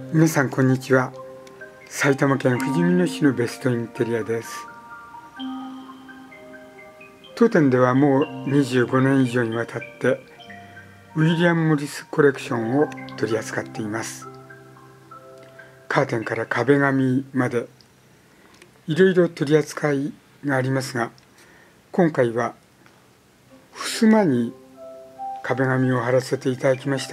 皆さんこんにちは。埼玉県ふじみ野市のベストインテリアです。当店ではもう25年以上にわたってウィリアム・モリスコレクションを取り扱っています。カーテンから壁紙までいろいろ取り扱いがありますが、今回は襖に壁紙を貼らせていただきました。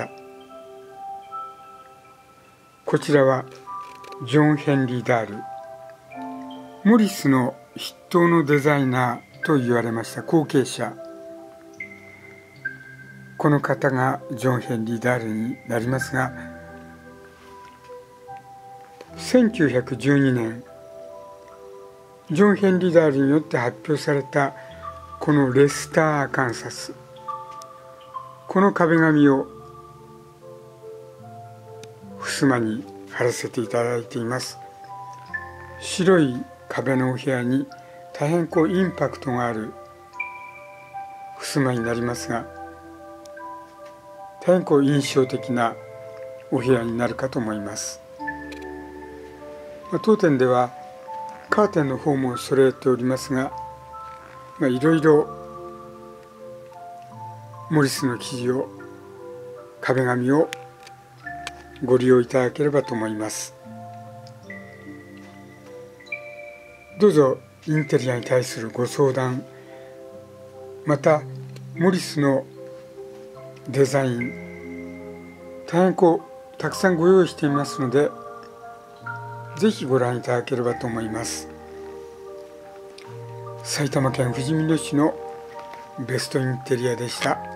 こちらはジョン・ヘンリー・ダール、モリスの筆頭のデザイナーと言われました後継者。この方がジョン・ヘンリー・ダールになりますが、1912年ジョン・ヘンリー・ダールによって発表されたこのレスター・アカンサス、この壁紙を襖に貼らせていただいています。白い壁のお部屋に大変インパクトがある襖になりますが、大変印象的なお部屋になるかと思います。当店ではカーテンの方も揃えておりますが、いろいろモリスの生地を、壁紙をご利用いただければと思います。どうぞインテリアに対するご相談、またモリスのデザイン、大変たくさんご用意していますので、ぜひご覧いただければと思います。埼玉県ふじみ野市のベストインテリアでした。